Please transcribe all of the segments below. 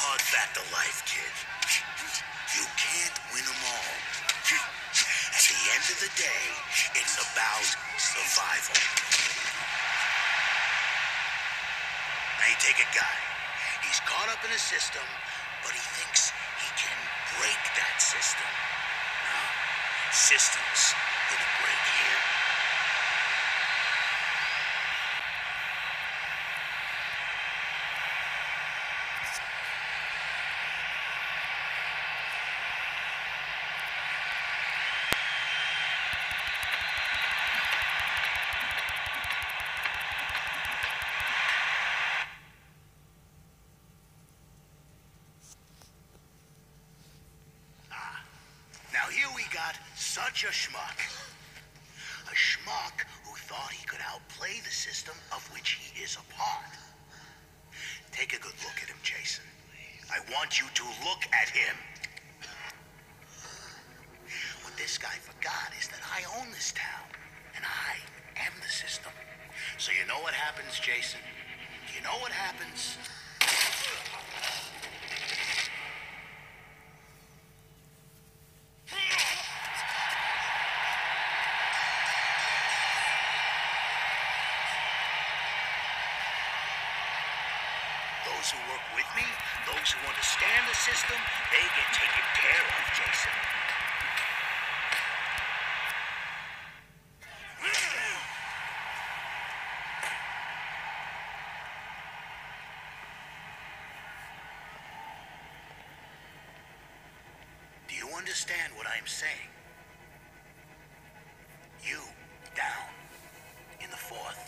hard fact of life, kid. You can't win them all. At the end of the day, it's about survival. Now you take a guy. He's caught up in a system, but he thinks he can break that system. No, system's gonna break him. Now here we got such a schmuck. A schmuck who thought he could outplay the system of which he is a part. Take a good look at him, Jason. I want you to look at him. What this guy forgot is that I own this town, and I am the system. So you know what happens, Jason? Do you know what happens? Those who work with me, those who understand the system, they get taken care of, Jason. Do you understand what I'm saying? You, down in the fourth.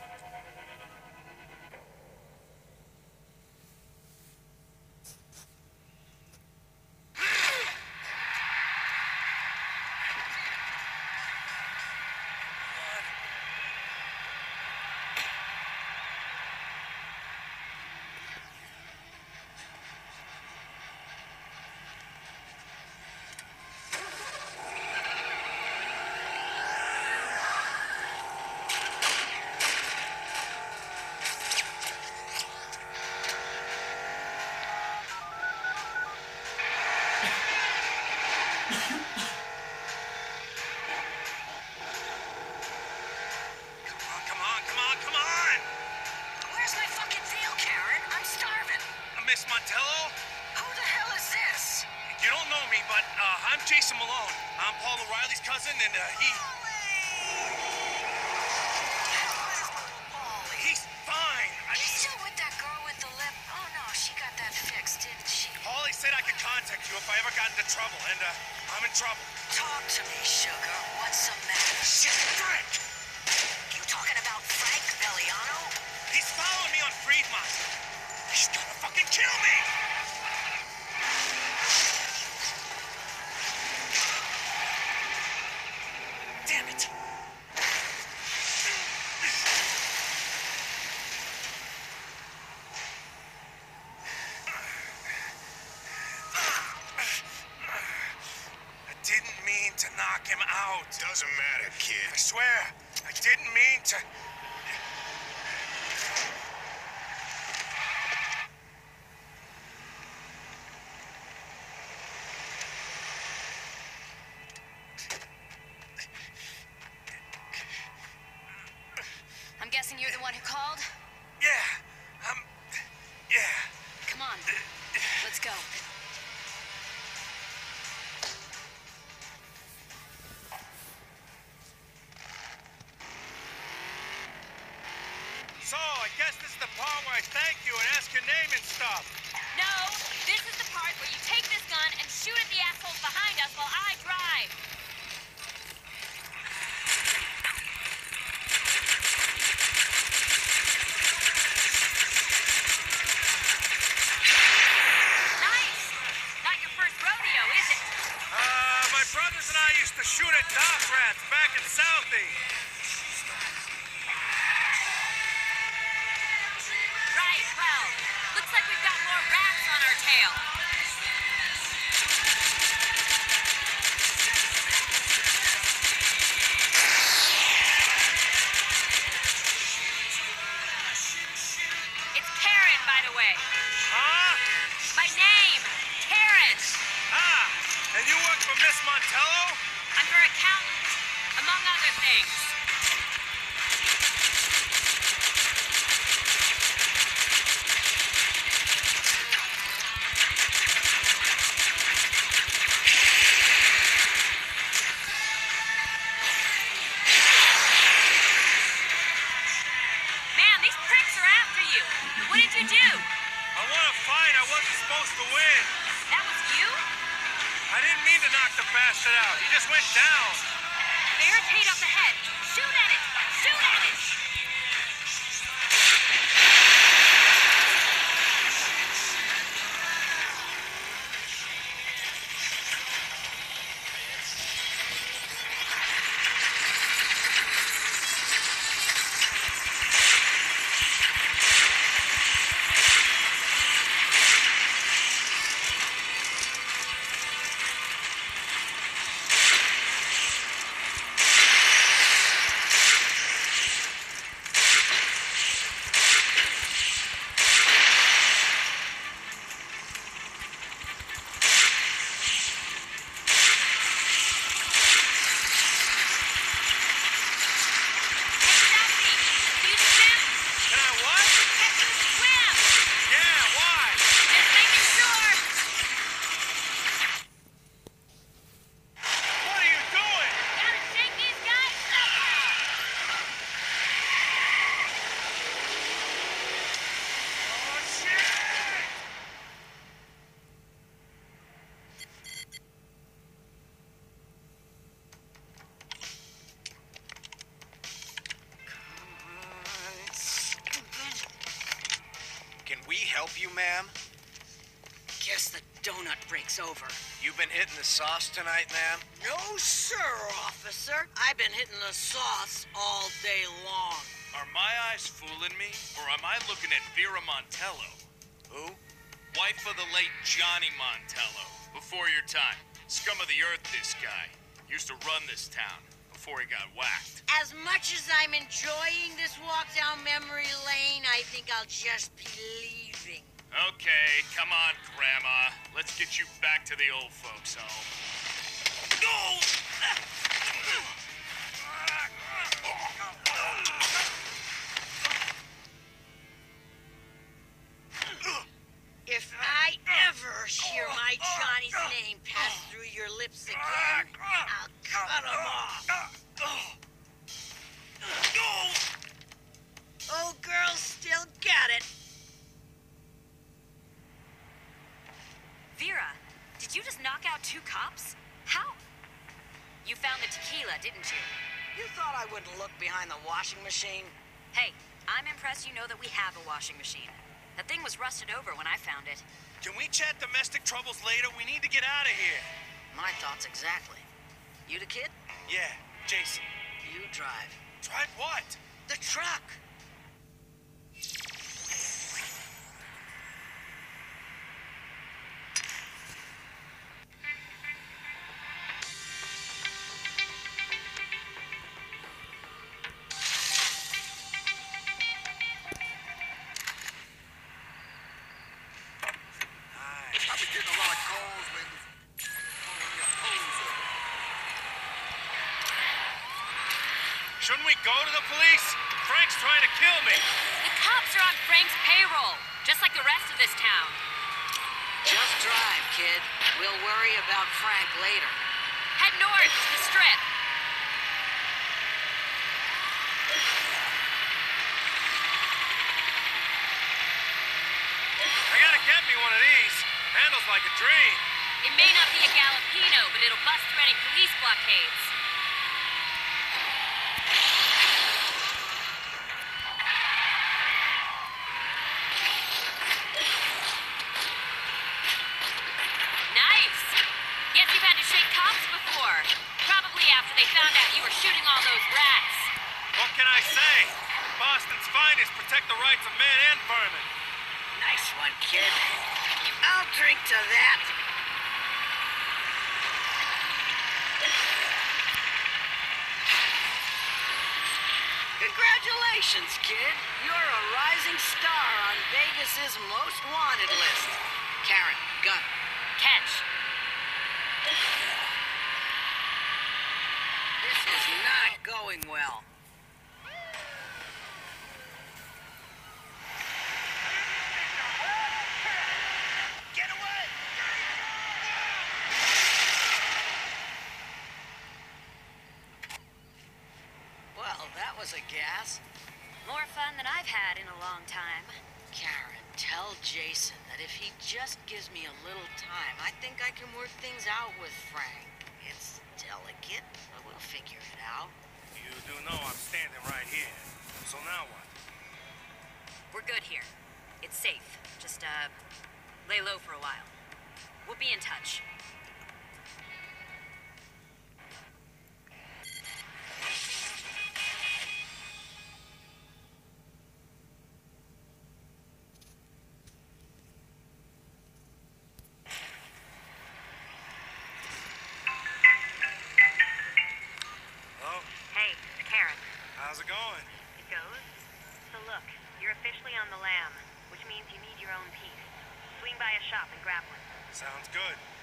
Montello? Who the hell is this? You don't know me, but I'm Jason Malone. I'm Paul O'Reilly's cousin, and he's fine. You still with that girl with the lip? Oh no, she got that fixed, didn't she? Paulie said I could contact you if I ever got into trouble, and I'm in trouble. Talk to me, sugar. What's the matter? Shit, Frank! You talking about Frank Belliano? He's following me on Fremont. He's gonna fucking kill me! Damn it! I didn't mean to knock him out. Doesn't matter, kid. I swear, I didn't mean to... I'm guessing you're the one who called? Yeah. Come on. Let's go. So, I guess this is the part where I thank you and ask your name and stuff. No, this is the part where you take this gun and shoot at the assholes behind us while I drive. Nice. Not your first rodeo, is it? My brothers and I used to shoot at dock rats back in Southie. Right, well, looks like we've got more rats on our tail. It's Karen, by the way. Huh? My Miss Montello? I'm her accountant, among other things. Man, these pricks are after you. What did you do? I won a fight I wasn't supposed to win. That was you? I didn't mean to knock the bastard out. He just went down. Barricade up ahead. Shoot at it! Shoot at it! Can we help you, ma'am? Guess the donut break's over. You've been hitting the sauce tonight, ma'am? No, sir, officer. I've been hitting the sauce all day long. Are my eyes fooling me, or am I looking at Vera Montello? Who? Wife of the late Johnny Montello. Before your time. Scum of the earth, this guy. Used to run this town before he got whacked. As much as I'm enjoying this walk down memory lane, I think I'll just be leaving. Okay, come on, Grandma. Let's get you back to the old folks' home. No! If I ever hear my Johnny's name pass through your lips again, I'll cut him off. Old girl still got it. Vera, did you just knock out 2 cops? How? You found the tequila, didn't you? You thought I wouldn't look behind the washing machine? Hey, I'm impressed you know that we have a washing machine. That thing was rusted over when I found it. Can we chat domestic troubles later? We need to get out of here. My thoughts exactly. You the kid? Yeah, Jason. You drive. Drive what? The truck. I've been getting a lot of calls, man. Shouldn't we go to the police? Frank's trying to kill me. The cops are on Frank's payroll, just like the rest of this town. Just drive, kid. We'll worry about Frank later. Head north to the strip. I gotta get me one of these. Handles like a dream. It may not be a Galapino, but it'll bust through any police blockades. Nice! Guess you've had to shake cops before. Probably after they found out you were shooting all those rats. What can I say? Boston's finest protect the rights of man and vermin. Nice one, kid. I'll drink to that. Congratulations, kid. You're a rising star on Vegas's most wanted list. Karen, gun. Catch. This is not going well. Get away! Well, that was a gas. More fun than I've had in a long time. Karen, tell Jason that if he just gives me a little time, I think I can work things out with Frank. It's delicate, but we'll figure it out. You do know I'm standing right here. So now what? We're good here. It's safe. Just, lay low for a while. We'll be in touch. Hello? Hey, it's Karen. How's it going? It goes. So look, you're officially on the lam, which means you need your own piece. Swing by a shop and grab one. Sounds good.